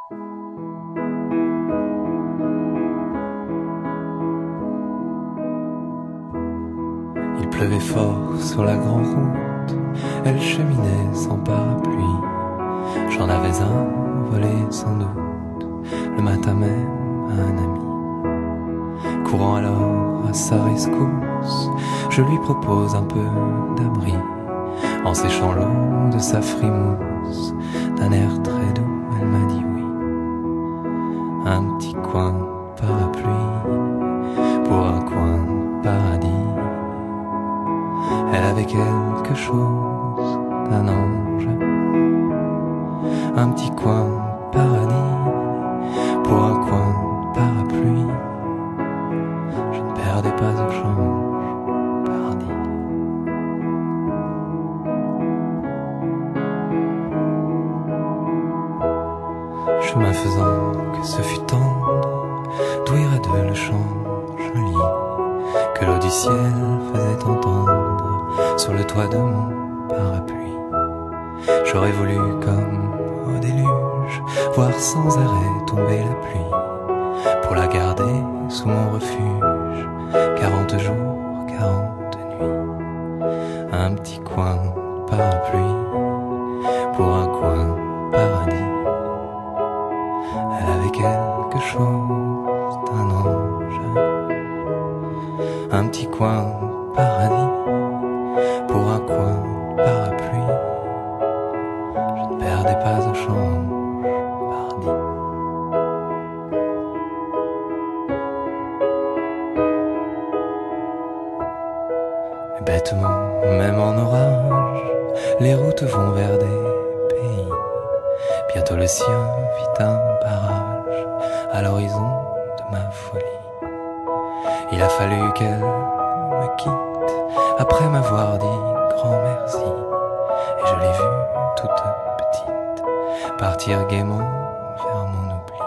Il pleuvait fort sur la grande route, elle cheminait sans parapluie. J'en avais un, volé sans doute, le matin même à un ami. Courant alors à sa rescousse, je lui propose un peu d'abri, en séchant l'eau de sa frimousse, d'un air très doux, elle m'a dit oui. Un petit coin de parapluie, pour un coin de paradis. Elle avait quelque chose d'un ange, un petit coin de paradis, pour un coin de parapluie. Je ne perdais pas au change, pardi. Chemin faisant que ce fut tendre, doux et deux le chant, joli, que l'eau du ciel faisait entendre sur le toit de mon parapluie. J'aurais voulu, comme au déluge, voir sans arrêt tomber la pluie, pour la garder sous mon refuge, 40 jours, 40 nuits. Un petit coin de parapluie, pour un coin de paradis. Elle avait quelque chose d'un ange, un petit coin de paradis, pour un coin de parapluie. Je ne perdais pas au change, pardi. Mais bêtement, même en orage, les routes vont vers des pays. Bientôt le sien fit un barrage à l'horizon de ma folie. Il a fallu qu'elle me quitte après m'avoir dit grand merci, et je l'ai vue toute petite partir gaiement vers mon oubli.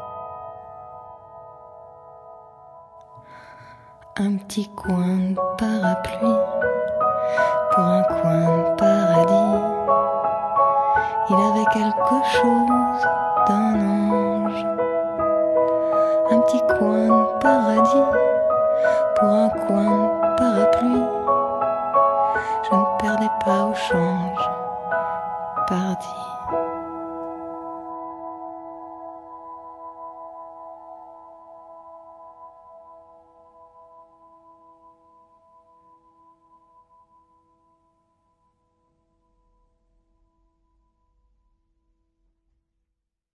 Un petit coin de parapluie, pour un coin de paradis. Il avait quelque chose d'un ange, un petit coin de paradis, pour un coin